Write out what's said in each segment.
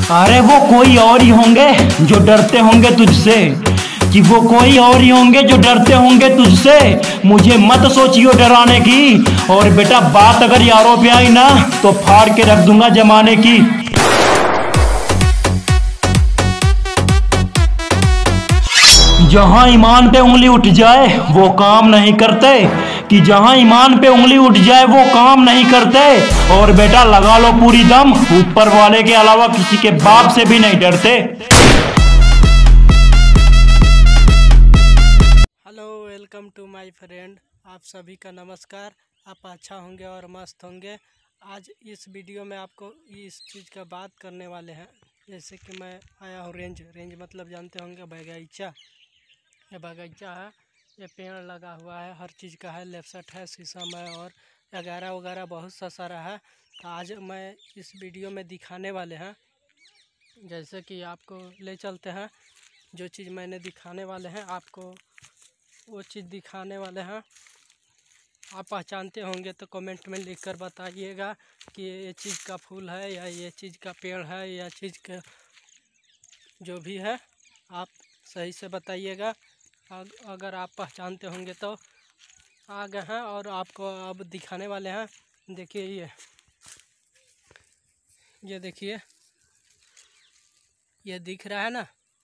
अरे वो कोई और ही होंगे जो डरते होंगे तुझसे, कि वो कोई और ही होंगे जो डरते होंगे तुझसे। मुझे मत सोचियो डराने की, और बेटा बात अगर यारों पे आई ना तो फाड़ के रख दूंगा जमाने की। जहां ईमान पे उंगली उठ जाए वो काम नहीं करते, कि जहां ईमान पे उंगली उठ जाए वो काम नहीं करते। और बेटा लगा लो पूरी दम, ऊपर वाले के अलावा किसी के बाप से भी नहीं डरते। Hello, welcome to my friend. आप सभी का नमस्कार। आप अच्छा होंगे और मस्त होंगे। आज इस वीडियो में आपको इस चीज़ का बात करने वाले हैं। जैसे कि मैं आया हूँ रेंज मतलब जानते होंगे बगीचा। ये बगीचा है, ये पेड़ लगा हुआ है, हर चीज़ का है, लेफ्ट है, शीशम है और वगैरह वगैरह बहुत सा सारा है। तो आज मैं इस वीडियो में दिखाने वाले हैं, जैसे कि आपको ले चलते हैं। जो चीज़ मैंने दिखाने वाले हैं आपको वो चीज़ दिखाने वाले हैं। आप पहचानते होंगे तो कमेंट में लिखकर बताइएगा कि ये चीज़ का फूल है या ये चीज़ का पेड़ है या चीज़ का जो भी है, आप सही से बताइएगा। अगर आप पहचानते होंगे तो आ गए हैं और आपको अब दिखाने वाले हैं। देखिए ये देखिए, ये दिख रहा है ना,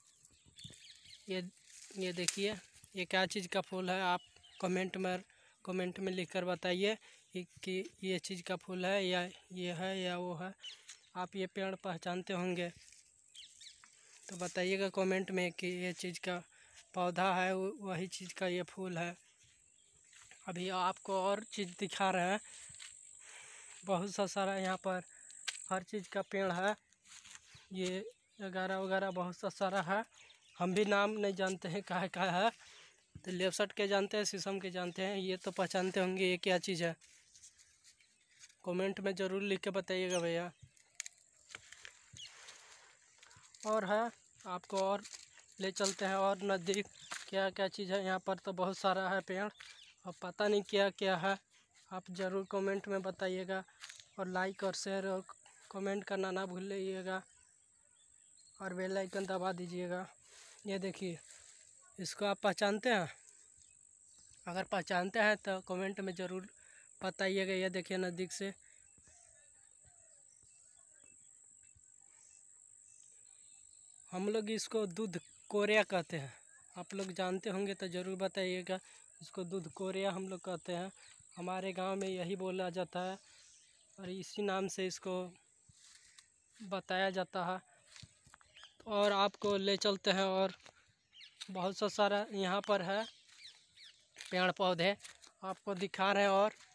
ये देखिए, ये क्या चीज़ का फूल है। आप कमेंट में लिखकर बताइए कि ये चीज़ का फूल है या ये है या वो है। आप ये पेड़ पहचानते होंगे तो बताइएगा कमेंट में कि ये चीज़ का पौधा है, वही चीज़ का ये फूल है। अभी आपको और चीज़ दिखा रहे हैं, बहुत सा सारा यहाँ पर हर चीज़ का पेड़ है। ये वगैरह वगैरह बहुत सा सारा है, हम भी नाम नहीं जानते हैं क्या है। तो लेफ्ट के जानते हैं, शीशम के जानते हैं, ये तो पहचानते होंगे ये क्या चीज़ है। कमेंट में ज़रूर लिख के बताइएगा भैया। और है, आपको और ले चलते हैं और नज़दीक क्या क्या चीज़ है। यहाँ पर तो बहुत सारा है पेड़ और पता नहीं क्या क्या है। आप ज़रूर कमेंट में बताइएगा और लाइक और शेयर और कमेंट करना ना भूलिएगा और बेल आइकन दबा दीजिएगा। ये देखिए, इसको आप पहचानते हैं? अगर पहचानते हैं तो कमेंट में ज़रूर बताइएगा। ये देखिए नज़दीक से, हम लोग इसको दूध कोरिया कहते हैं। आप लोग जानते होंगे तो ज़रूर बताइएगा। इसको दूध कोरिया हम लोग कहते हैं, हमारे गांव में यही बोला जाता है और इसी नाम से इसको बताया जाता है। और आपको ले चलते हैं और बहुत सा सारा यहाँ पर है पेड़ पौधे आपको दिखा रहे हैं।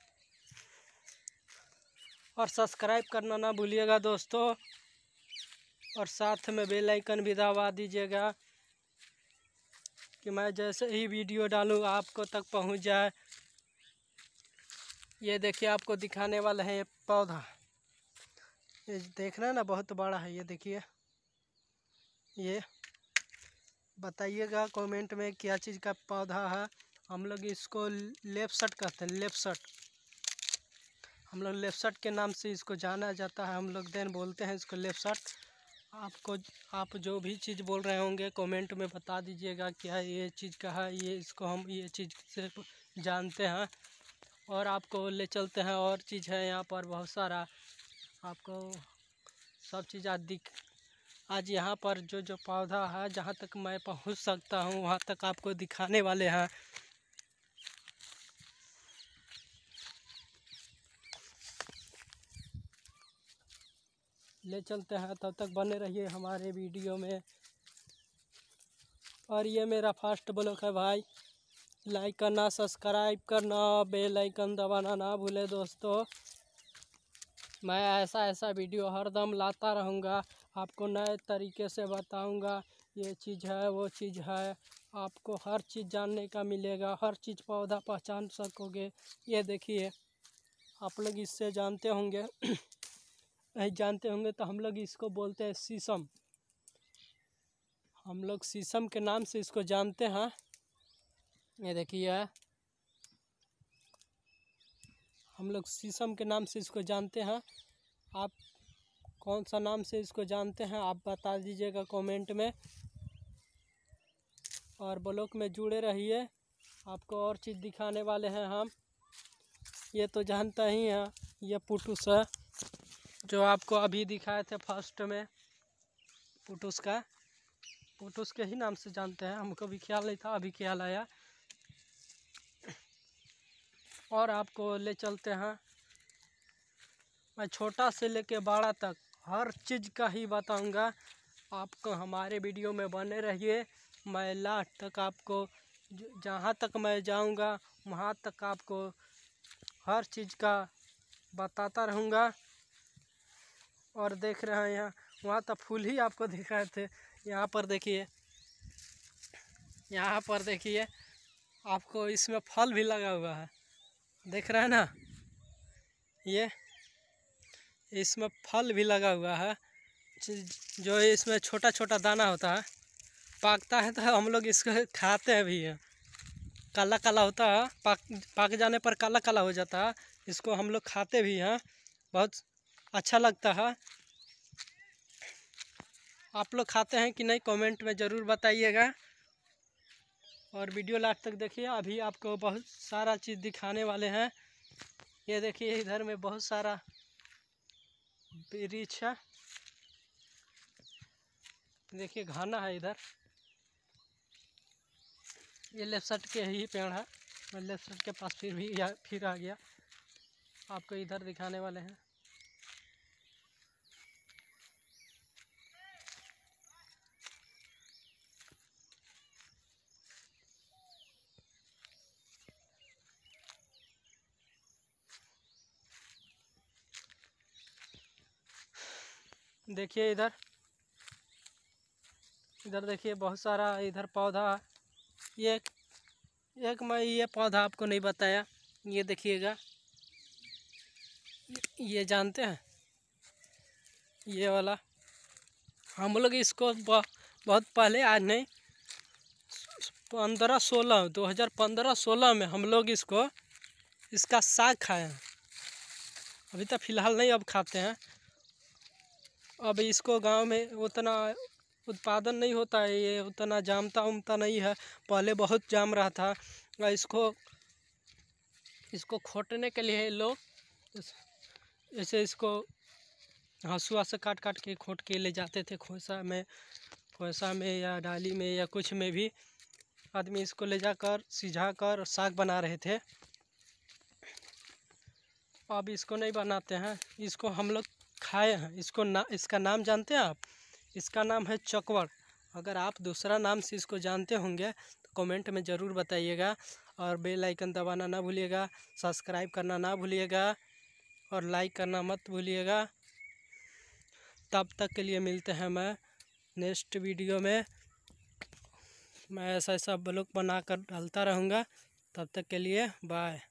और सब्सक्राइब करना ना भूलिएगा दोस्तों, और साथ में बेल आइकन भी दबा दीजिएगा कि मैं जैसे ही वीडियो डालूँ आपको तक पहुंच जाए। ये देखिए, आपको दिखाने वाला है ये पौधा। ये देख रहे हैं ना, बहुत बड़ा है। ये देखिए, ये बताइएगा कमेंट में क्या चीज़ का पौधा है। हम लोग इसको लेफ्ट कहते हैं, लेफ्ट। हम लोग लेफ्ट के नाम से इसको जाना जाता है। हम लोग देन बोलते हैं इसको लेफ्ट। आप जो भी चीज़ बोल रहे होंगे कमेंट में बता दीजिएगा क्या ये चीज़ का है, ये इसको हम ये चीज़ से जानते हैं। और आपको ले चलते हैं, और चीज़ है यहाँ पर बहुत सारा। आपको सब चीज़ आज यहाँ पर जो पौधा है, जहाँ तक मैं पहुँच सकता हूँ वहाँ तक आपको दिखाने वाले हैं। ले चलते हैं, तब तक बने रहिए हमारे वीडियो में। और ये मेरा फर्स्ट ब्लॉग है भाई, लाइक करना, सब्सक्राइब करना, बेल आइकन दबाना ना भूले दोस्तों। मैं ऐसा वीडियो हर दम लाता रहूँगा, आपको नए तरीके से बताऊँगा। ये चीज़ है, वो चीज़ है, आपको हर चीज़ जानने का मिलेगा, हर चीज़ पौधा पहचान सकोगे। ये देखिए, आप लोग इससे जानते होंगे नहीं जानते होंगे तो हम लोग इसको बोलते हैं शीशम। हम लोग शीशम के नाम से इसको जानते हैं। ये देखिए, हम लोग शीशम के नाम से इसको जानते हैं। आप कौन सा नाम से इसको जानते हैं आप बता दीजिएगा कमेंट में। और ब्लॉग में जुड़े रहिए, आपको और चीज़ दिखाने वाले हैं हम। ये तो जानता ही है, ये पुटुस है जो आपको अभी दिखाए थे फर्स्ट में। पुटुस के ही नाम से जानते हैं, हमको भी ख्याल नहीं था, अभी ख्याल आया। और आपको ले चलते हैं, मैं छोटा से लेके बड़ा तक हर चीज़ का ही बताऊंगा। आपको हमारे वीडियो में बने रहिए, मैं लास्ट तक आपको जहाँ तक मैं जाऊंगा वहाँ तक आपको हर चीज़ का बताता रहूँगा। और देख रहे हैं यहाँ, वहाँ तक फूल ही आपको दिखाए थे। यहाँ पर देखिए, यहाँ पर देखिए, आपको इसमें फल भी लगा हुआ है, देख रहे हैं ना। ये इसमें फल भी लगा हुआ है, जो इसमें छोटा छोटा दाना होता है, पाकता है तो हम लोग इसको खाते हैं भी। काला काला होता है, पाक जाने पर काला काला हो जाता है, इसको हम लोग खाते भी हैं, बहुत अच्छा लगता है। आप लोग खाते हैं कि नहीं कमेंट में ज़रूर बताइएगा। और वीडियो लास्ट तक देखिए, अभी आपको बहुत सारा चीज़ दिखाने वाले हैं। ये देखिए इधर में बहुत सारा वृक्ष है, देखिए घना है इधर। ये लेफ्ट साइड के ही पेड़ है, मैं लेफ्ट साइड के पास फिर आ गया, आपको इधर दिखाने वाले हैं। देखिए इधर देखिए बहुत सारा इधर पौधा। एक मैं ये पौधा आपको नहीं बताया, ये देखिएगा, ये जानते हैं, ये वाला हम लोग इसको बहुत पहले, आज नहीं 2015-16 में हम लोग इसका साग खाए हैं। अभी तक फ़िलहाल नहीं, अब खाते हैं। अब इसको गांव में उतना उत्पादन नहीं होता है, ये उतना जामता नहीं है, पहले बहुत जाम रहा था। इसको खोटने के लिए लोग ऐसे इसको हंसुआ से काट काट के खोट के ले जाते थे, खोसा में या डाली में या कुछ में भी आदमी इसको ले जाकर सिझा कर साग बना रहे थे। अब इसको नहीं बनाते हैं, इसको हम लोग खाए हैं। इसका नाम जानते हैं आप? इसका नाम है चकवड़। अगर आप दूसरा नाम से इसको जानते होंगे तो कमेंट में ज़रूर बताइएगा। और बेल आइकन दबाना ना भूलिएगा, सब्सक्राइब करना ना भूलिएगा और लाइक करना मत भूलिएगा। तब तक के लिए मिलते हैं मैं नेक्स्ट वीडियो में। मैं ऐसा ब्लॉग बनाकर डालता रहूँगा। तब तक के लिए बाय।